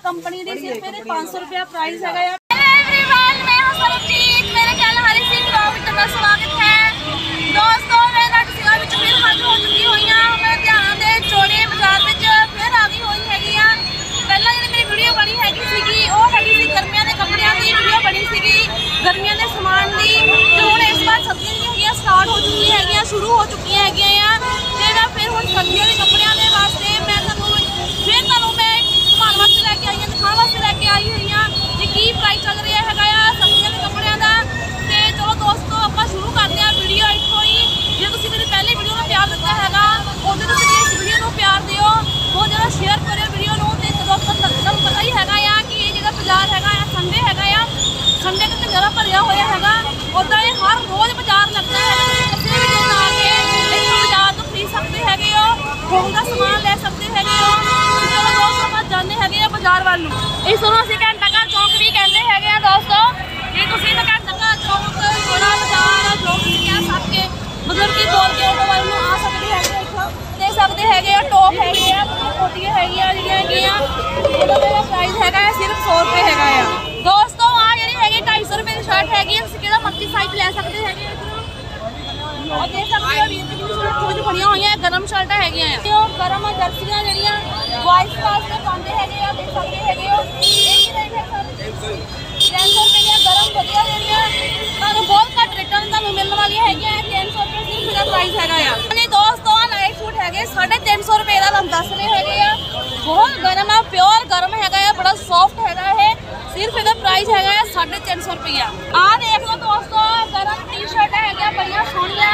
Company दी सिर्फ 500 रुपया price है। एवरीवन, मैं हूं सरबजीत, मेरे चैनल हरी सिंह ब्लॉग में ਤੁਹਾਡਾ स्वागत है। दोस्तों मैं नटसिंगा ਵਿੱਚ फिर हाजिर हो चुकी हुई हां। मैं ध्यान ਦੇ ਚੋੜੇ ਬਾਜ਼ਾਰ ਵਿੱਚ फिर आ गई ਹੋਈ ਹੈਗੀ ਆ। ਪਹਿਲਾਂ ਜਿਹੜੀ ਮੇਰੀ ਵੀਡੀਓ ਬਣੀ ਹੈਗੀ ਸੀਗੀ ਉਹ ਹੈਗੀ ਸੀ ਗਰਮੀਆਂ ਦੇ ਕੱਪੜਿਆਂ ਦੀ ਵੀਡੀਓ ਬਣੀ ਸੀਗੀ, ਗਰਮੀਆਂ ਦੇ ਸਮਾਨ ਦੀ। ਤੇ ਹੁਣ ਇਸ ਵਾਰ ਸਰਦੀਆਂ ਦੀਆਂ ਹੈਗੀਆਂ ਸਟਾਰਟ ਹੋ ਚੁੱਕੀਆਂ ਹੈਗੀਆਂ, ਸ਼ੁਰੂ ਹੋ ਚੁੱਕੀਆਂ ਹੈਗੀਆਂ ਆ। ਤੇ ਮੈਂ ਫਿਰ ਹੁਣ ਸਰਦੀਆਂ ਦੇ ਕੱਪੜਿਆਂ ਦੇ ਵਾਸਤੇ ਮੈਂ ਤੁਹਾਨੂੰ ਘੁਮਾਉਣ ਵਾਸਤੇ ਲੈ ਕੇ ਆਈ ਹਾਂ, ਦਿਖਾਉਣ ਵਾਸਤੇ ਲੈ ਕੇ ਆਈ ਹੋਈ ਹਾਂ ਕਿ ਕੀ ਪ੍ਰਾਈਸ ਚੱਲ ਰਿਹਾ ਹੈਗਾ ਆ ਸਰਦੀਆਂ ਦੇ ਕੱਪੜਿਆਂ ਦਾ। ਤੇ ਚਲੋ ਦੋਸਤੋ ਆਪਾਂ ਸ਼ੁਰੂ ਕਰਦੇ ਹਾਂ ਵੀਡੀਓ ਇੱਥੋਂ ਹੀ। ਜੇ ਤੁਸੀਂ ਮੇਰੀ ਪਹਿਲੀ ਵੀਡੀਓ ਨੂੰ ਪਿਆਰ ਦਿੱਤਾ ਹੈਗਾ ਉਹਦੇ ਤੁਸੀਂ ਇਸ ਵੀਡੀਓ ਨੂੰ ਪਿਆਰ ਦਿਓ, ਬਹੁਤ ਜ਼ਿਆਦਾ ਸ਼ੇਅਰ ਕਰਿਓ ਵੀਡੀਓ ਨੂੰ। ਤੇ ਦੋਸਤੋ ਤੁਹਾਨੂੰ ਪਤਾ ਹੀ ਹੈਗਾ ਆ ਕਿ ਇਹ ਜਿਹੜਾ ਬਾਜ਼ਾਰ ਹੈਗਾ ਆ ਸੰਡੇ ਹੈਗਾ ਆ, ਸੰਡੇ ਤੇ ਜ਼ਿਆਦਾ ਭਰਿਆ ਹੋਇਆ ਹੈਗਾ। ਉੱਦਾਂ ਇਹ ਹਰ ਰੋਜ਼ ਬਾਜ਼ਾਰ ਲੱਗਦਾ ਹੈਗਾ, ਤੁਸੀਂ ਕਿਸੇ ਵੀ ਦਿਨ ਆ ਕੇ ਇਸ ਬਾਜ਼ਾਰ ਤੋਂ ਖਰੀਦ ਸਕਦੇ ਹੈਗੇ ਹੋ, ਹੋਮ ਦਾ ਸਮਾਨ ਲੈ ਸਕਦੇ ਹੈਗੇ ਹੋ। ਚਲੋ ਦੋਸਤੋ ਆਪਾਂ ਜਾਂਦੇ ਹੈਗੇ ਆ ਬਾਜ਼ਾਰ ਵੱਲ ਨੂੰ। ਇਸ ਨੂੰ ਅਸੀਂ ਘੰਟਾ ਘਰ ਚੌਂਕ ਵੀ ਕਹਿੰਦੇ ਹੈਗੇ ਆ ਦੋਸਤੋ। ਜੇ ਤੁਸੀਂ ਤਾਂ ਘੰਟਾ ਘਰ ਚੌਂਕ ਥੋੜਾ ਬਾਜ਼ਾਰ ਜੋ ਤੁਸੀਂ ਕਹਿ ਸਕਦੇ ਮਤਲਬ ਕਿ ਬੋਲ ਕੇ ਆਟੋ ਵੱਲ ਨੂੰ ਆ ਸਕਦੇ ਹੈਗੇ, ਇੱਥੋਂ ਦੇਖ ਸਕਦੇ ਹੈਗੇ ਆ। ਟੋਪ ਹੈਗੇ ਆ, ਕੋਟੀਆਂ ਹੈਗੀਆਂ ਜਿਹੜੀਆਂ ਹੈਗੀਆਂ, ਉਹਦਾ ਮੇਰਾ ਪ੍ਰਾਈਸ ਹੈਗਾ ਸਿਰਫ 100 ਰੁਪਏ ਹੈਗਾ ਆ ਦੋਸਤੋ। ਆ ਜਿਹੜੀ ਹੈਗੀ 250 ਰੁਪਏ ਦੀ ਸ਼ਰਟ ਹੈਗੀ, ਤੁਸੀਂ ਕਿਹੜਾ ਮਰਜ਼ੀ ਸਾਈਜ਼ ਲੈ ਸਕਦੇ ਹੈਗੇ। और देख सकते हो कुछ बड़िया हुई गरम शर्टा है गरम जर्सियां जड़ियां बॉयज वास्ते पाते हैं, देख सकते हैं 300 रुपये गरम वधिया जड़ियां बहुत घट रेटा मिलने वाली है 300 रुपये सिर्फ इसका प्राइस है। दोस्तों नाइट सूट है 350 रुपये का तुम दस रहे है, बहुत गर्म है, प्योर गर्म है, बड़ा सॉफ्ट है। सिर्फ इसका प्राइस है 350 रुपया। आ देख लो दोस्तों गरम टी शर्ट है बड़िया सोनिया,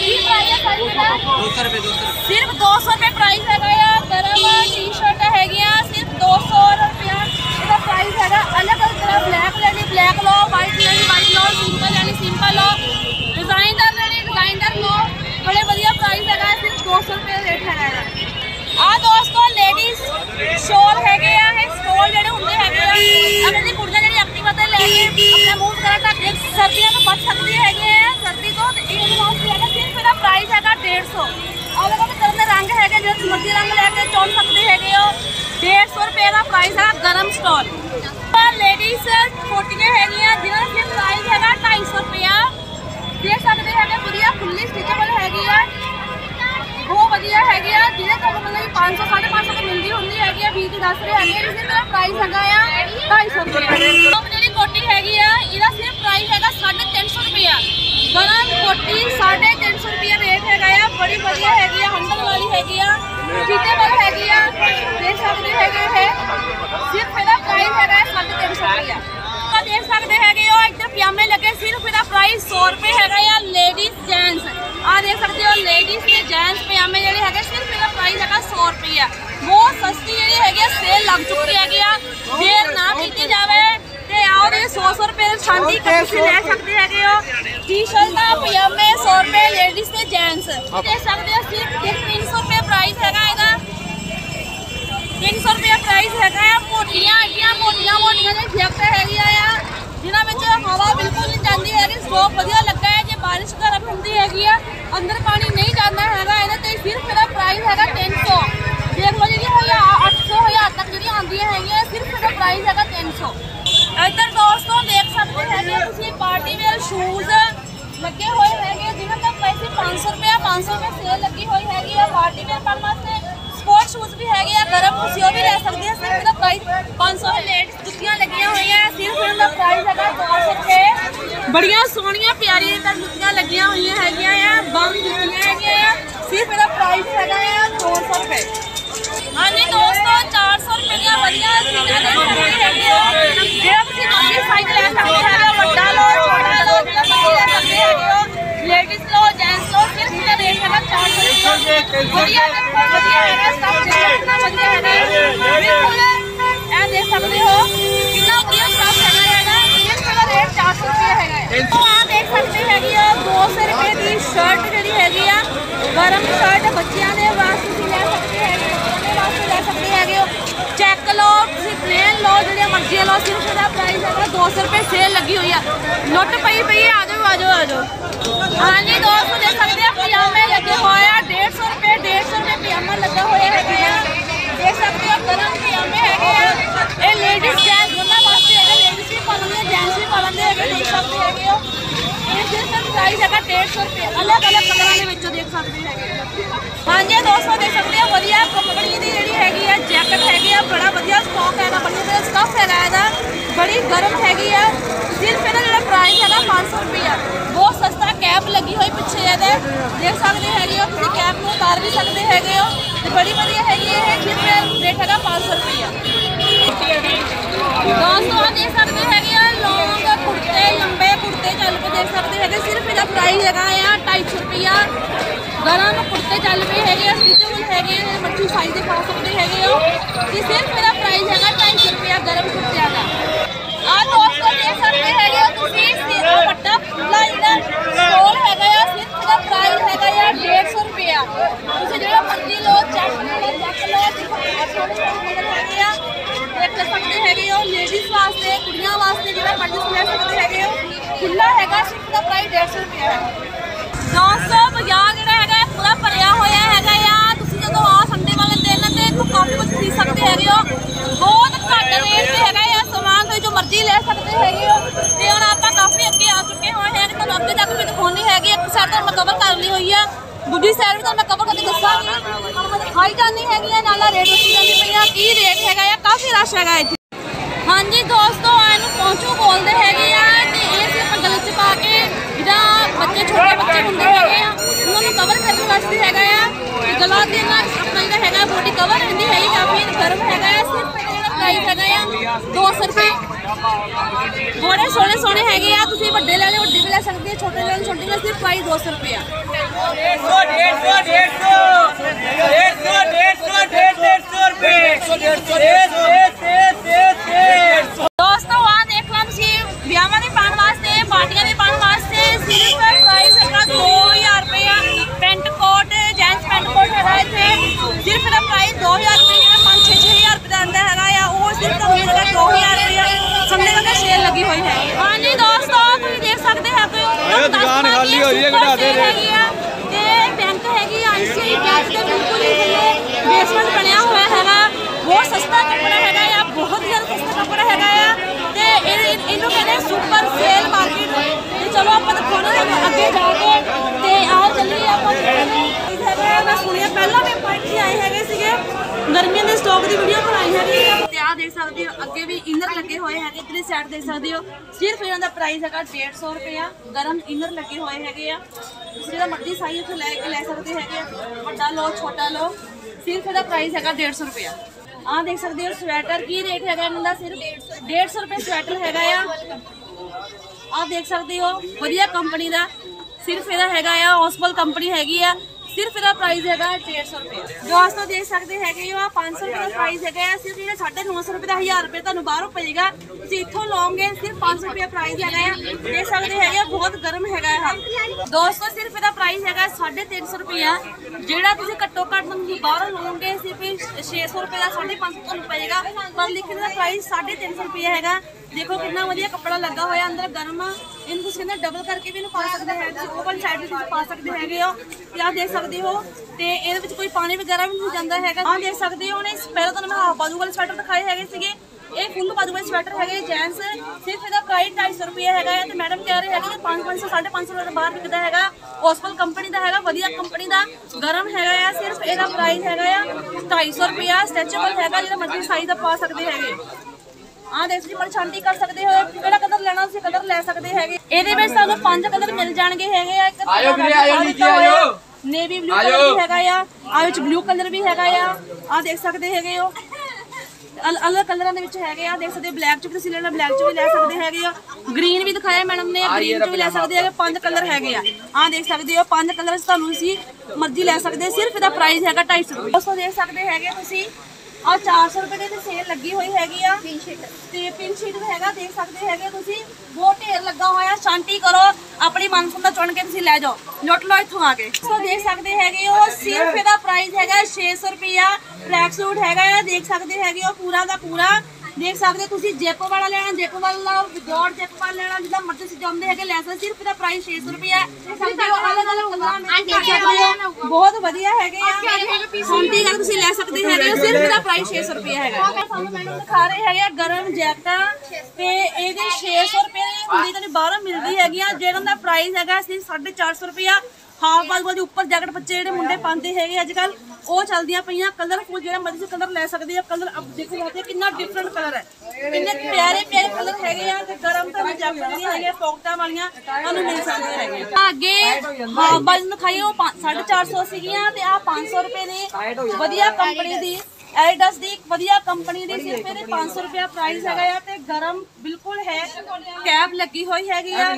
सिर्फ 200 रुपये प्राइस है। गरम टी शर्ट है सिर्फ 200 रुपया इसका प्राइस है। अलग अलग तरह ब्लैक लेनी ब्लैक लो, वाइट लेनी वाइट लो, सिंपल लेनी सिंपल लो, डिजाइनर लेनी डिजाइनर लो, बड़े बढ़िया प्राइस है, सिर्फ 200 रुपये रेट है। आ दोस्तों लेडीज शॉल है स्टॉल जो होंगे है अपनी कुड़ियां जी एक्टिवा ते लेके अपना मूव वगैरह ढक के सर्दियों में बच सकती है सर्दी तो सिर्फ इसका प्राइस है 150। अलग अलग तरह के रंग है जो मर्जी रंग लेके चुन सकते है 150 रुपये का प्राइस है। गरम स्टॉल लेडीज कोटियां है जिन्होंने सिर्फ प्राइस है 250 रुपया। देख सकते हैं बढ़िया फुल्ली स्टिचेबल है, बहुत वधिया है जिन्हें तो मतलब 500 550 की मिलती होंगी है 20 की दस रहे हैं। इसी मेरा प्राइस है 250 रुपये। जी कोटी हैगी इसका सिर्फ प्राइस है 350 रुपया। गरम कोटी 350 रुपया रेट है, बड़ी बढ़िया है, हंडल वाली हैगी स्टिचेबल हैगी, देख सकते है सिर्फ इसका प्राइस है 350 रुपया। देख सकते हैं इधर पजामे लगे, सिर्फ इसका प्राइस 100 रुपये है। लेडीज जेंट्स आ देख सकते हो लेडीज के जेंट्स पजामे जोड़े है सिर्फ इसका प्राइस है 100 रुपया। बहुत सस्ती जी है, सेल लग चुकी है, देर ना की जाए तो आओ 100 रुपये शांति तुम ले सकते है। टी शर्ट पजामे 100 रुपये लेडीज के जेंट्स देख सकते हो, सिर्फ 300 रुपये प्राइस है, 300 रुपया प्राइस है। मोटिया एडिया मोटिया मोटिया जैकट है जिन्होंने हवा बिल्कुल नहीं जाती है, स्टॉक वधिया लगा है। जो बारिश गर्म होती है अंदर पानी नहीं जाता है, सिर्फ इसका प्राइस है 300। देख लो जी 800 1000 तक जी आदि है, सिर्फ इसका प्राइस है 300। इधर दोस्तों देख सकते हैं पार्टी वेयर शूज लगे हुए हैं जिन्होंने पैसे 500 रुपये सेल लगी हुई है पार्टी वेयर पाने वास्ते। स्पोर्ट शूज भी है गरम कुछ भी ले सकते हैं, सिर्फ इसका प्राइस 500 है। लेडीज जुतियां लगी हुई है, सिर्फ इसका प्राइस है 200 रुपये। बढ़िया सोनिया प्यारी जुतियां लगी हुई है, बम जुतियां है, सिर्फ इसका प्राइस है 200 रुपये। हाँ जी दोस्तों 400 रुपये की बढ़िया साइज ले सकते हैं, बड़ा लो छोटा लो ले सकते हैं, लेडीज लो जेंट्स लो, सिर्फ इसका रेट है 400 रुपये। बढ़िया देख सकते हो कितना बढ़िया स्टफ है, सिर्फ इसका रेट 400 रुपये है। तो आप देख सकते हैं 200 रुपये की शर्ट जी हैगी गरम शर्ट बच्चों के वास्ते ले सकते हैं, ले सकते हैं। चेक लो प्लेन लो जो मर्जी लो, सिर्फ इसका प्राइस है 200 रुपये। सेल लगी हुई है, लुट पई पई है, आ जाओ आ जाओ आ जाओ। हाँ जी दोस्तों देख सकते हैं पजामे लगे हुए 150 रुपये पजामा लगा हुआ है, देख सकते हो गरम पजामे है। हो। ये सिर्फ प्राइस है 150 रुपये, अलग अलग कलर के विचों देख सकते हैं। हाँ जी दोस्तों देख सकते हो वधिया कंपनी की जी हैगी है जैकेट हैगी है, बड़ा वधिया स्टॉक है, बड़ा स्टफ है, बड़ी गर्म हैगी है। सिर्फ इहदा जिहड़ा प्राइस है 500 रुपया, बहुत सस्ता। कैप लगी हुई पिछे है देख सकते हैं, तुम कैप में उतार भी सकते हैं, बड़ी वधिया हैगी है। सिर्फ रेट है 500 रुपया। दोस्तों आप देख सकते हैं लॉन्ग कुर्ते, लंबे कुर्ते चल पे देख सकते हैं। सिर्फ इसका प्राइस है 250 रुपया। गरम कुर्ते चल पे है, स्टिचेबल है, मर्जी साइज दिखा सकते हैं। सिर्फ मेरा प्राइस है 250 रुपया गरम कुर्तिया का। आप दोस्तों देख सकते हैं दुपट्टा खुला स्टोर है, सिर्फ इसका प्राइस है 150 रुपया। तुम जो मर्जी लो चेक लो देख सकते हैं। लेडीज वास्ते कुड़ियां वास्ते जो मर्जी ले सकते हैं। खुला है सिर्फ का प्राइस 150 रुपया है। दोस्तों बाजार जो है पूरा भरिया होया है, जो आ संडे वाले दिन तो काफ़ी कुछ खरीद सकते हैं। बहुत घट रेट से है समान, तो जो मर्जी ले सकते हैं। हम आप काफ़ी अगे आ चुके हुए हैं, तो अगे तक भी दिखानी है। एक साइड तो मैं कवर कर ली हुई है, दूसरी साइड भी तो मैं कवर करके दसागी। दिखाई जानी है नाला रेट दसी जानी पई है, की रेट है, काफ़ी रश है इतने। हाँ जी दोस्तों इनू पहुँचू बोलते हैं, सिर्फ गले च पा के जो बच्चे छोटे बच्चे होंगे है उन्होंने कवर करने वास्ते है। गला देना अपना जो है बॉडी कवर रहती है, काफ़ी गर्म है। सिर्फ प्राइस है 200 रुपये। बड़े सोहने सोहने है, तुम बड़े लेने बड़े भी ले सकते हैं, छोटे लेने छोटे ले। सिर्फ प्राइस 200 रुपया। दोस्तों वहाँ देख लो ब्याह के पाने वास्ते, पार्टियां के पाने वास्ते सिर्फ प्राइस है 2000 रुपया। Pant coat gents pant coat है इतने सिर्फ इसका प्राइस 2000 रुपये। 5-6 हज़ार रुपये का आता है, वो सिर्फ 2000 रुपया। संडे का सेल लगी हुई है। हाँ जी दोस्तों तुम देख सकते हैं बैंक हैगी ICICI बैंक के बिल्कुल ही थले बेसमेंट बनया हुआ है। बहुत सस्ता कपड़ा है, बहुत ज़्यादा सस्ता कपड़ा है। इनू कहते सुपर सेल मार्केट। चलो आप दिखाने अगे जाके आओ चलिए आप सुनिए। पहला भी पार्टी आए है गर्मियों के स्टॉक की वीडियो बनाई है। आ देख सकते हो अगे भी इनर लगे हुए हैं, इतनी साइड देख सकते हो। सिर्फ इन्हों का प्राइस है 150 रुपया। गर्म इनर लगे हुए है, जो मर्जी साइज उसे लैके ले सकते हैं। बड़ा लो छोटा लो, सिर्फ इसका प्राइस है 150 रुपया। आ देख सकते हो स्वेटर की रेट है इन्होंने सिर्फ 150 रुपये स्वेटर है। आप देख सकते हो वधिया कंपनी का, सिर्फ यदा है ओसवाल कंपनी हैगी है। सिर्फ इसका प्राइस है 150 रुपये। दोस्तों देख सकते हैं 500 रुपये का प्राइस है। सिर्फ ये 950 रुपये का 1000 रुपये तुम बाहरों पेगा, इतों लोगे सिर्फ 500 रुपये प्राइस है। देख सकते हैं बहुत गर्म है। दोस्तों सिर्फ इसका प्राइस है 350 रुपया। जोड़ा तुम घट्टो घट बाहरों लोगे सिर्फ 600 रुपये का 550 तुम पेगा, पर लिखने का प्राइस 350 रुपया है। देखो कितना वधिया कपड़ा लगा हुआ अंदर गर्म। इन कुछ कहते डबल करके भी पा सकते हैं, ओपन साइड भी पा सकते हैं। आप देख सकते हो तो ये कोई पानी वगैरह भी नहीं जाता है। आप देख सकते हो उन्हें पहले तो मैं हाफ बाजू वाले स्वेटर दिखाए है, ये फुल बाजू वाले स्वेटर है जेंट्स। सिर्फ इसका प्राइस 250 रुपया है। तो मैडम कह रहे हैं 500 550 रुपये बाहर बिकता है। ओसवाल कंपनी का है, वधिया कंपनी का गर्म है। सिर्फ इसका प्राइस है 250 रुपया। स्ट्रेचेबल है, जो मर्जी साइज का पा सकते हैं। हाँ देख जी परछांटी कर सकते हो, केड़ा कलर लेना उसे कलर ले सकते हैं। ਇਹਦੇ ਵਿੱਚ ਤੁਹਾਨੂੰ 5 ਕਲਰ ਮਿਲ ਜਾਣਗੇ ਹੈਗੇ ਆ। ਇੱਕ नेवी ब्लू कलर भी हैगा आ ब्लू कलर भी हैगा आ देख सकते हैं। अलग कलर देख सकते हो, ब्लैक च भी लेना ब्लैक च भी ले सकते हैं। ग्रीन भी दिखाया मैडम ने, ग्रीन च भी ले सकते हैं। 5 कलर है देख सकते हो, 5 कलर मर्जी ले सकते हैं। सिर्फ इसका प्राइस है 250 रुपये। दोस्तों देख सकते हैं 400 रुपये की सेल लगी हुई हैगी पिन शीट हैगा देख सकते हैं। बहुत ढेर लगा हुआ, शांति करो अपनी मनपसंद चुन के ले जाओ, लुट लो इतों आके। तो देख सकते हैं सिर्फ इसका प्राइस है 600 रुपया। ट्रैक सूट है देख सकते हैं पूरा का पूरा। देख सकते हो जेप वाला लेना जेप वाला, विदाउट जेप वाला लेना, जिदा मर्जी चाहते हैं ले सकते। सिर्फ इसका प्राइस 600 रुपया है। बहुत वधिया है, शांति कर ले सकते हैं। सिर्फ इसका प्राइस 600 रुपया है। दिखा रहे हैं गर्म जैकटा 600 रुपये ਹੁੰਦੀ ਤਾਂ ਬਾਹਰੋਂ ਮਿਲਦੀ ਹੈਗੀਆਂ, ਜਿਹਨਾਂ ਦਾ ਪ੍ਰਾਈਸ ਹੈਗਾ ਸਿਰਫ 450 ਰੁਪਇਆ। ਹਾਫ ਵਾਲ ਦੇ ਉੱਪਰ ਜੈਕਟ ਬੱਚੇ ਜਿਹੜੇ ਮੁੰਡੇ ਪਾਉਂਦੇ ਹੈਗੇ ਅੱਜ ਕੱਲ, ਉਹ ਚੱਲਦੀਆਂ ਪਈਆਂ। ਕਲਰਫੁਲ ਜਿਹੜਾ ਮਰਜ਼ੀ ਕਲਰ ਲੈ ਸਕਦੇ ਆ। ਕਲਰ ਅਬ ਦੇਖੋ ਜਾਂਦੇ ਕਿੰਨਾ ਡਿਫਰੈਂਟ ਕਲਰ ਹੈ, ਕਿੰਨੇ ਪਿਆਰੇ ਪਿਆਰੇ ਕਲਰ ਹੈਗੇ ਆ। ਤੇ ਗਰਮ ਤਾਂ ਜੈਕਟ ਦੀਆਂ ਹੈਗੀਆਂ, ਪੌਕਟਾਂ ਵਾਲੀਆਂ ਤੁਹਾਨੂੰ ਮਿਲ ਸਕਦੀਆਂ ਹੈਗੀਆਂ। ਅੱਗੇ ਹਾਫ ਵਾਲ ਨੂੰ ਦਿਖਾਈ, ਉਹ 450 ਸੀਗੀਆਂ ਤੇ ਆ 500 ਰੁਪਏ ਨੇ। ਵਧੀਆ ਕੰਪਨੀ ਦੀ ਐਡੀਡਾਸ ਦੀ ਵਧੀਆ ਕੰਪਨੀ ਦੀ ਸਿਰਫ ਇਹਦੇ 500 ਰੁਪਇਆ ਪ੍ਰਾਈਸ ਹੈਗਾ ਆ। ਤੇ ਗਰਮ ਬਿਲਕੁਲ ਹੈ, ਕੈਪ ਲੱਗੀ ਹੋਈ ਹੈਗੀ ਆ।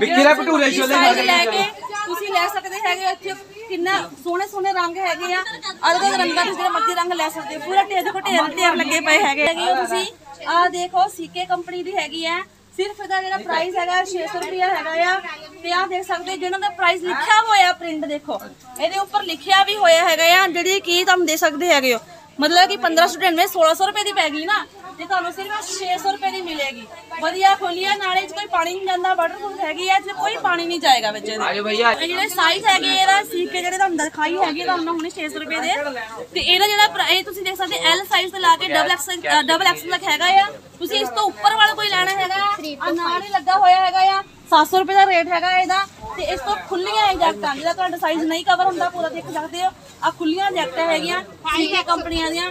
ਸਾਈਜ਼ ਲੈ ਕੇ ਤੁਸੀਂ ਲੈ ਸਕਦੇ ਹੈਗੇ। ਇੱਥੇ ਕਿੰਨਾ ਸੋਹਣੇ ਸੋਹਣੇ ਰੰਗ ਹੈਗੇ ਆ, ਅਲੱਗ ਅਲੱਗ ਰੰਗਾਂ ਦੇ ਜਿਹੜੇ ਮਰਜ਼ੀ ਰੰਗ ਲੈ ਸਕਦੇ ਹੋ। ਪੂਰਾ ਢੇਰ ਲੱਗੇ ਪਏ ਹੈਗੇ ਤੁਸੀਂ। ਆਹ ਦੇਖੋ ਸੀਕੇ ਕੰਪਨੀ ਦੀ ਹੈਗੀ ਆ। ਸਿਰਫ ਇਹਦਾ ਜਿਹੜਾ ਪ੍ਰਾਈਸ ਹੈਗਾ 600 ਰੁਪਇਆ ਹੈਗਾ ਆ। ਤੇ ਆਹ ਦੇਖ ਸਕਦੇ ਜਿਹਨਾਂ ਦਾ ਪ੍ਰਾਈਸ ਲਿਖਿਆ ਹੋਇਆ, ਪ੍ਰਿੰਟ ਦੇਖੋ ਇਹਦੇ ਉੱਪਰ ਲਿਖਿਆ ਵੀ ਹੋਇਆ ਹੈਗਾ ਆ, ਜਿਹੜੀ ਕੀ ਤੁਹਾਨੂੰ ਦੇ ਸਕਦੇ ਹੈਗੇ ਹੋ। मतलब कि 1599 1600 रुपए की पैगी ना, ਤੇ ਤੁਹਾਨੂੰ ਸਿਰਫ 600 ਰੁਪਏ ਦੀ ਮਿਲੇਗੀ। ਵਧੀਆ ਖੋਲੀ ਹੈ, ਨਾਲੇ ਚ ਕੋਈ ਪਾਣੀ ਨਹੀਂ ਜਾਂਦਾ, ਵਾਟਰਪ੍ਰੂਫ ਹੈਗੀ ਹੈ, ਚ ਕੋਈ ਪਾਣੀ ਨਹੀਂ ਜਾਏਗਾ ਵਿੱਚ ਇਹਦੇ। ਆਜੋ ਭਈਆ ਜਿਹੜੇ ਸਾਈਜ਼ ਹੈਗੇ ਇਹਦਾ ਸੀਕੇ ਜਿਹੜੇ ਤੁਹਾਨੂੰ ਦਿਖਾਈ ਹੈਗੀ ਤੁਹਾਨੂੰ ਹੁਣੇ 600 ਰੁਪਏ ਦੇ। ਤੇ ਇਹਦਾ ਜਿਹੜਾ ਇਹ ਤੁਸੀਂ ਦੇਖ ਸਕਦੇ ਐਲ ਸਾਈਜ਼ ਤੋਂ ਲਾ ਕੇ ਡਬਲ ਐਕਸ ਤੱਕ ਹੈਗਾ ਆ। ਤੁਸੀਂ ਇਸ ਤੋਂ ਉੱਪਰ ਵਾਲਾ ਕੋਈ ਲੈਣਾ ਹੈਗਾ ਆ, ਨਾਲ ਹੀ ਲੱਗਾ ਹੋਇਆ ਹੈਗਾ ਆ। 700 ਰੁਪਏ ਦਾ ਰੇਟ ਹੈਗਾ ਇਹਦਾ। ਤੇ ਇਸ ਤੋਂ ਖੁੱਲੀਆਂ ਜੈਕਟਾਂ ਜਿਹੜਾ ਤੁਹਾਡਾ ਸਾਈਜ਼ ਨਹੀਂ ਕਵਰ ਹੁੰਦਾ ਪੂਰਾ ਦੇਖ ਸਕਦੇ ਹੋ। ਆ ਖੁੱਲੀਆਂ ਜੈਕਟਾਂ ਹੈਗੀਆਂ ਸੀਕੇ ਕੰਪਨੀਆਂ ਦੀਆਂ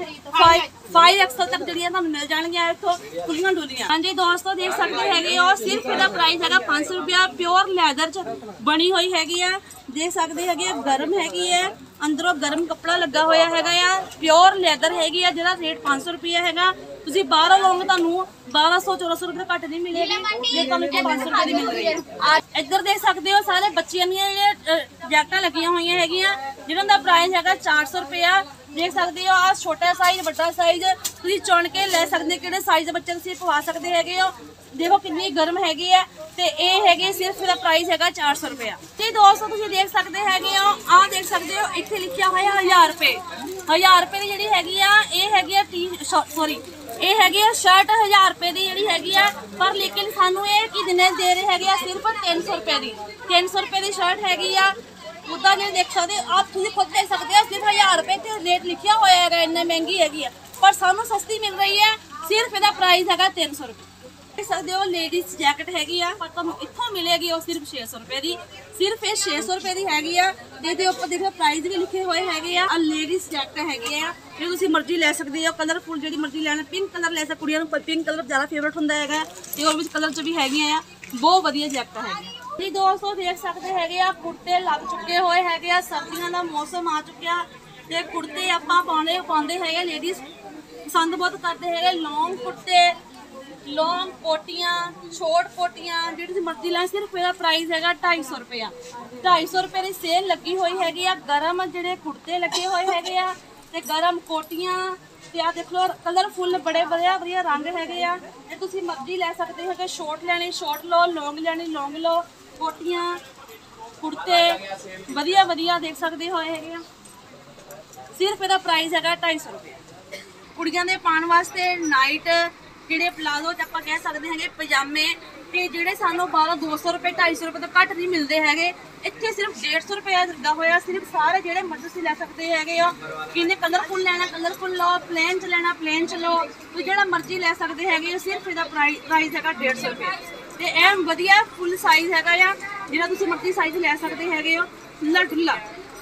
5XL ਤੱਕ ਜਿਹੜੀਆਂ ਤੁਹਾਨੂੰ ਮਿਲ ਜਾਣਗੀਆਂ ਇੱਥੋਂ ਖੁੱਲੀਆਂ ਡੁੱਲੀਆਂ। ਹਾਂਜੀ ਦੋਸਤੋ ਦੇਖ ਸਕਦੇ ਹੈਗੇ ਹੋ, ਸਿਰਫ ਇਹਦਾ ਪ੍ਰਾਈਸ ਹੈਗਾ 500 ਰੁਪਇਆ। ਪਿਓਰ ਲੈਦਰ ਚ ਬਣੀ ਹੋਈ ਹੈਗੀ ਆ, ਦੇਖ ਸਕਦੇ ਹੈਗੇ ਆ। ਗਰਮ ਹੈਗੀ ਹੈ, ਅੰਦਰੋਂ ਗਰਮ ਕੱਪੜਾ ਲੱਗਾ ਹੋਇਆ ਹੈਗਾ ਆ। ਪਿਓਰ ਲੈਦਰ ਹੈਗੀ ਆ, ਜਿਹਦਾ ਰੇਟ 500 ਰੁਪਇਆ ਹੈਗਾ। ਤੁਸੀਂ ਬਾਹਰੋਂ ਲਓਗੇ ਤੁਹਾਨੂੰ 1200-1400 ਰੁਪਏ ਘੱਟ ਨਹੀਂ ਮਿਲੇਗੀ, ਜੇ ਤੁਹਾਨੂੰ 500 ਰੁਪਏ ਦੀ ਮਿਲ ਰਹੀ ਹੈ। ਇੱਧਰ ਦੇਖ ਸਕਦੇ ਹੋ ਸਾਰੇ ਬੱਚਿਆਂ ਦੀਆਂ ਜੈਕਟਾਂ ਲੱਗੀਆਂ ਹੋਈਆਂ ਹੈਗੀਆਂ, ਜਿਹਨਾਂ ਦਾ ਪ੍ਰਾਈਸ ਹੈਗਾ 400 ਰੁਪਇਆ। ਦੇਖ ਸਕਦੇ ਹੋ ਆ ਛੋਟਾ ਸਾਈਜ਼, ਵੱਡਾ ਸਾਈਜ਼ ਤੁਸੀਂ ਚੁਣ ਕੇ ਲੈ ਸਕਦੇ, ਕਿਹੜੇ ਸਾਈਜ਼ ਦੇ ਬੱਚੇ ਤੁਸੀਂ ਪਵਾ ਸਕਦੇ ਹੈਗੇ ਹੋ। ਦੇਖੋ ਕਿੰਨੀ ਗਰਮ ਹੈਗੀ ਹੈ। ਤੇ ਇਹ ਹੈਗੇ ਸਿਰਫ ਇਹਦਾ ਪ੍ਰਾਈਸ ਹੈਗਾ 400 ਰੁਪਇਆ। ਤੇ ਦੋਸਤੋ ਤੁਸੀਂ ਦੇਖ ਸਕਦੇ ਹੈਗੇ ਹੋ, ਆਹ ਦੇਖ ਸਕਦੇ ਹੋ ਇੱਥੇ ਲਿਖਿਆ ਹੋਇਆ 1000 ਰੁਪਏ। 1000 ਰੁਪਏ ਦੀ ਜਿਹੜੀ ਹੈਗੀ ਆ, ਇਹ ਹੈਗੀ ਆ ਇਹ ਹੈਗੀ ਆ ਸ਼ਰਟ 1000 ਰੁਪਏ ਦੀ ਜਿਹੜੀ ਹੈਗੀ ਆ। ਪਰ ਲੇਕਿਨ ਸਾਨੂੰ ਇਹ ਕੀ ਦਿਨੇ ਦੇ ਰਹੇ ਹੈਗੇ ਆ ਸਿਰਫ 300 ਰੁਪਏ ਦੀ। 300 ਰੁਪਏ ਦੀ ਸ਼ਰਟ ਹੈਗੀ ਆ। ਉਦਾਂ ਜੇ ਦੇਖ ਸਕਦੇ ਆਪ ਤੁਸੀਂ ਖੁਦ ਦੇਖ ਸਕਦੇ ਹੋ, ਸਿਰਫ 1000 ਰੁਪਏ ਤੇ ਰੇਟ ਲਿਖਿਆ ਹੋਇਆ ਹੈਗਾ, ਇੰਨਾ ਮਹਿੰਗੀ ਹੈਗੀ ਆ। ਪਰ ਸਾਨੂੰ ਸਸਤੀ ਮਿਲ ਰਹੀ ਹੈ, ਸਿਰਫ ਇਹਦਾ ਪ੍ਰਾਈਸ ਹੈਗਾ 300 ਰੁਪਏ। देख सकते हो लेडीज जैकेट हैगी आ, पर तुहानू इत्थों मिलेगी वो सिर्फ 600 रुपए की। सिर्फ ये 600 रुपए की हैगी आ। ते उपर देखो प्राइस भी लिखे हुए हैगे आ। लेडीज जैकेट हैगी आ, जो तुसी मर्जी ले सकते हो। कलरफुल जी मर्जी लेना, पिंक कलर ले सकते, कुड़ियां नू पिंक कलर ज़्यादा फेवरेट हुंदा हैगा ते और भी कलर च भी हैगी आ। बहुत वधिया जैकेट हैगी। जी दोस्तों देख सकते हैगे आ, कुर्ते लग चुके हुए हैगे आ। सर्दियों का मौसम आ चुकिया ते कुर्ते आपां पाउंदे हैगे, लेडीज पसंद बहुत करते हैगे। लॉन्ग कुर्ते, लॉन्ग कोटियां, शॉर्ट कोटियां जिहड़ी मर्जी लें, सिर्फ इसदा प्राइस है 250 रुपया। 250 रुपये की सेल लगी हुई हैगी आ। गरम जिहड़े कुर्ते लगे हुए हैगे आ ते गरम कोटियां ते आ देख लो कलरफुल बड़े बढ़िया रंग हैगे आ। ते तुसीं मर्जी ले सकते हो कि शॉर्ट लैनी शॉर्ट लो, लॉन्ग लैनी लॉन्ग लो। कोटियां कुर्ते वधिया देख सकते हो हैगे आ। सिर्फ इसदा प्राइस है 250 रुपये। कुड़ियां दे पाउण वास्ते नाइट ਜਿਹੜੇ ਪਲਾਜ਼ੋ ਚ ਆਪਾਂ ਕਹਿ ਸਕਦੇ ਹੈਗੇ ਪਜਾਮੇ, ਤੇ ਜਿਹੜੇ ਸਾਨੂੰ 200 ਰੁਪਏ 250 ਰੁਪਏ ਤੋਂ ਘੱਟ ਨਹੀਂ ਮਿਲਦੇ ਹੈਗੇ, ਇੱਥੇ ਸਿਰਫ 150 ਰੁਪਏ ਲੱਗਾ ਹੋਇਆ। ਸਿਰਫ ਸਾਰੇ ਜਿਹੜੇ ਮਰਜ਼ੀ ਤੁਸੀਂ ਲੈ ਸਕਦੇ ਹੈਗੇ ਹੋ। ਕਿੰਨੇ ਕਲਰਫੁਲ ਲੈਣਾ ਕਲਰਫੁਲ ਲਓ, ਪਲੇਨ ਚ ਲੈਣਾ ਪਲੇਨ ਚ ਲਓ, ਤੁਸੀਂ ਜਿਹੜਾ ਮਰਜ਼ੀ ਲੈ ਸਕਦੇ ਹੈਗੇ ਹੋ। ਸਿਰਫ ਇਹਦਾ ਪ੍ਰਾਈਸ ਹੈਗਾ 150 ਰੁਪਏ। ਤੇ ਇਹ ਵਧੀਆ ਫੁੱਲ ਸਾਈਜ਼ ਹੈਗਾ ਆ, ਜਿਹੜਾ ਤੁਸੀਂ ਮਰਜ਼ੀ ਸਾਈਜ਼ ਲੈ ਸਕਦੇ ਹੈਗੇ ਹੋ। ਖੁੱਲਾ ਢੁੱਲਾ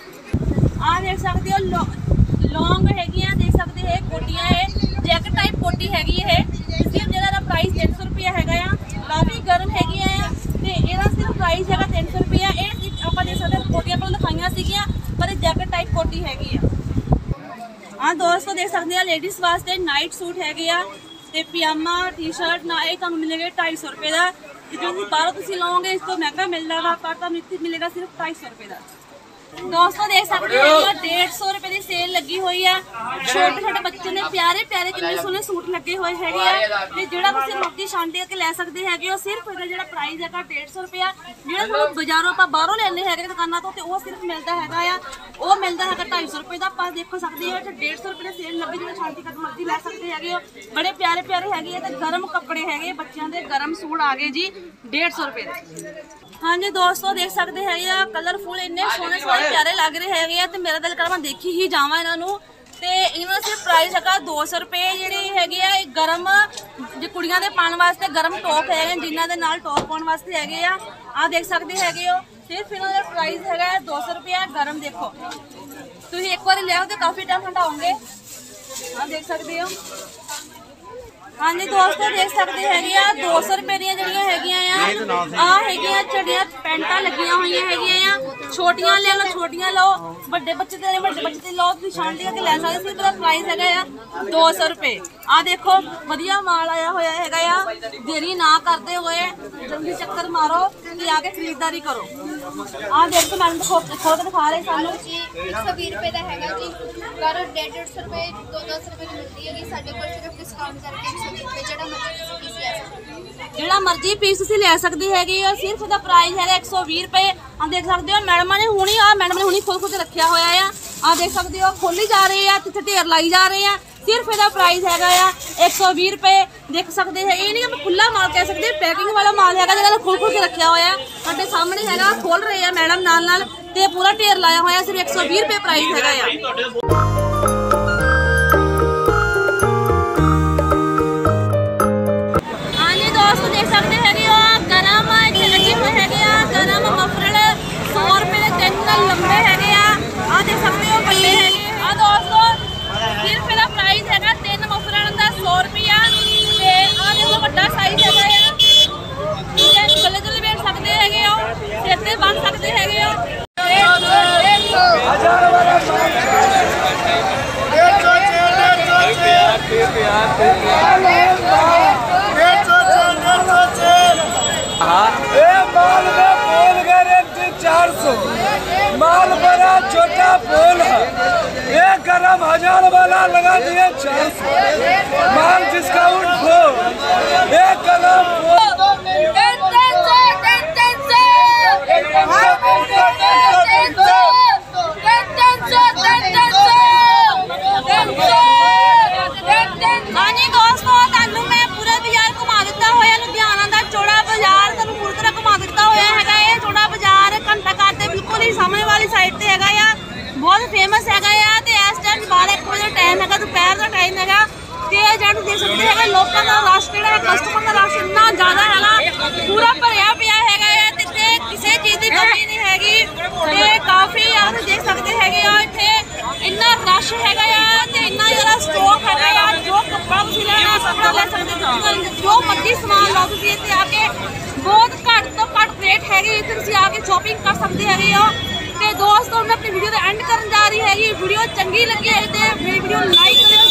ਆਹ ਦੇਖ ਸਕਦੇ ਹੋ। लॉन्ग हैगी देख सकते हैं कोटियां है, जैकेट टाइप कोटी हैगी है। सिर्फ जिहदा प्राइस 300 रुपया हैगा आ। काफ़ी गर्म हैगी आ ते इहदा सिर्फ प्राइस हैगा 300 रुपया। ये आपां देख सकते कोटियां पर दिखाइयां सीगियां, पर जैकेट टाइप कोटी हैगी आ। हाँ दोस्तों देख सकते हैं लेडीज़ वास्ते नाइट सूट हैगे आ ते पजामा टी शर्ट ना, ये तुहानूं मिलेगा 250 रुपये का। जो बाहरों तुसीं लओगे इस तो महंगा मिलदा वा, पर तुहानूं इत्थे मिलेगा सिर्फ 250 रुपये का। दोस्तों देख सकते हैं 150 रुपए की सेल लगी हुई है। छोटे छोटे बच्चों ने प्यारे प्यारे कितने सोहने सूट लगे हुए हैं ते जिहड़ा तुसीं मर्जी शांति करके ले सकते हैं। सिर्फ इसका जिहड़ा प्राइस है 150 रुपया। जिहड़ा तुहानूं बाजारों आपां बाहरों लैंदे हैं दुकानां तो वो सिर्फ मिलता हैगा आ, वो मिलता है 250 रुपये का। आप देख सकते हो 150 रुपये की सेल लगी, जिहड़ा शांति करके मर्जी ले सकते हैं। बड़े प्यारे प्यारे हैगे ते गरम कपड़े हैगे, बच्चों के गरम सूट आ गए जी 150 रुपये। हाँ जी दोस्तों देख सकते हैं कलरफुल इन्ने सोहने सोहने प्यारे लग रहे हैं। तो मेरा दिल कर मैं देखी ही जावां इन्हां नूं। ਤੇ ਇਹਨਾਂ ਦਾ ਸਿਰਫ ਪ੍ਰਾਈਸ ਹੈਗਾ 200 ਰੁਪਏ। ਜਿਹੜੀ ਹੈਗੀ ਆ ਗਰਮ ਜੇ ਕੁੜੀਆਂ ਦੇ ਪਾਉਣ ਵਾਸਤੇ ਗਰਮ ਟੌਪ ਹੈਗੇ, ਜਿਨ੍ਹਾਂ ਦੇ ਨਾਲ ਟੌਪ ਪਾਉਣ ਵਾਸਤੇ ਹੈਗੇ ਆ। ਆਹ ਦੇਖ ਸਕਦੇ ਹੈਗੇ ਹੋ, ਸਿਰਫ ਇਹਨਾਂ ਦਾ ਪ੍ਰਾਈਸ ਹੈਗਾ 200 ਰੁਪਏ। ਗਰਮ ਦੇਖੋ, ਤੁਸੀਂ ਇੱਕ ਵਾਰੀ ਲਿਆਓ ਤੇ ਕਾਫੀ ਟਾਈਮ ਹਟਾਓਗੇ। ਆਹ ਦੇਖ ਸਕਦੇ ਹੋ। हाँ जी दोस्तों, देख सकते हैं 200 रुपए दी जड़ियां हैगियां चढ़िया पैंटा लगियां हुई हैगियां। छोटियां ले लो, छोटियां लो, बड़े बच्चे ते बड़े बच्चे लो, तुसीं शांति करके ले सकदे। सिर्फ दा प्राइस हैगा 200 रुपए। आ देखो वधिया माल आया होया हैगा आ। देरी ना करते हुए जल्दी चक्कर मारो कि आके खरीदारी करो। आ देखो मैडम खोल के दिखा रहे सानू 120 रुपए दा हैगा जी। कर 150 रुपए 210 रुपए दी मिलदी हैगी। साडे कोल सिर्फ डिस्काउंट करके ਜਿਹੜਾ ਮਰਜ਼ੀ ਪੀਸ ਤੁਸੀਂ ਲੈ ਸਕਦੇ ਹੈਗੇ ਹੋ। ਸਿਰਫ ਦਾ ਪ੍ਰਾਈਸ ਹੈਗਾ 120 ਰੁਪਏ। ਆ ਦੇਖ ਸਕਦੇ ਹੋ ਮੈਡਮਾਂ ਨੇ ਹੁਣੀ ਖੁਦ ਰੱਖਿਆ ਹੋਇਆ ਆ। ਆ ਦੇਖ ਸਕਦੇ ਹੋ ਖੋਲੀ ਜਾ ਰਹੇ ਆ, ਕਿੱਥੇ ਢੇਰ ਲਾਈ ਜਾ ਰਹੇ ਆ। ਸਿਰਫ ਇਹਦਾ ਪ੍ਰਾਈਸ ਹੈਗਾ ਆ 120 ਰੁਪਏ। ਦੇਖ ਸਕਦੇ ਹੈ, ਇਹ ਨਹੀਂ ਕਿ ਖੁੱਲਾ ਮਾਲ ਕਹਿ ਸਕਦੇ, ਪੈਕਿੰਗ ਵਾਲਾ ਮਾਲ ਹੈਗਾ ਜਿਹੜਾ ਖੋਲ ਕੇ ਰੱਖਿਆ ਹੋਇਆ। ਸਾਡੇ ਸਾਹਮਣੇ ਹੈਗਾ, ਖੋਲ ਰਹੇ ਆ ਮੈਡਮ ਨਾਲ ਤੇ ਪੂਰਾ ਢੇਰ ਲਾਇਆ ਹੋਇਆ। ਸਿਰਫ 120 ਰੁਪਏ ਪ੍ਰਾਈਸ ਹੈਗਾ ਆ। दोस्तों देख सकते हैं गरम लगे हुए है। गरम मफरल 100 रुपए के 3 लंबे है। आ देख सकते हो बड़े है। आ दोस्तों सिर्फ इसका प्राइस है 3 मफरल का 100 रुपया। आ देखो बड़ा साइज है, गले गले बैठ सकते है, सिर से बन सकते है। माल में पोल गारंटी 400, माल बड़ा छोटा पोल है। ये गरम 1000 वाला लगा दिए 400, माल डिस्काउंट हो। ये गरम सामने वाली साइड ते हैगा या बहुत फेमस हैगा या। ते इस टाइम 12 बजे टाइम हैगा, दोपहर का टाइम हैगा। ते जेड देख सकते हैं लोगों का रश जेड़ा है, कस्टमर का रश इतना ज्यादा हैगा, पूरा भरिया पिया हैगा या। ते किसी चीज की कमी नहीं हैगी। ते काफी आप देख सकते हैगे आ, इत्थे इतना रश हैगा या ते इतना ज्यादा स्टॉक हैगा या। जो कपड़ा तुसीं लेना कपड़ा ले सकते, जो मर्जी सामान लो तुसीं इत्थे आके। बहुत घट तो घट रेट हैगी, इत्थे तुसीं आके शॉपिंग कर सकते हैगे हो। ते दोस्तों मैं अपनी वीडियो का एंड करन जा रही है। वीडियो चंगी लगी है तो वीडियो लाइक करें।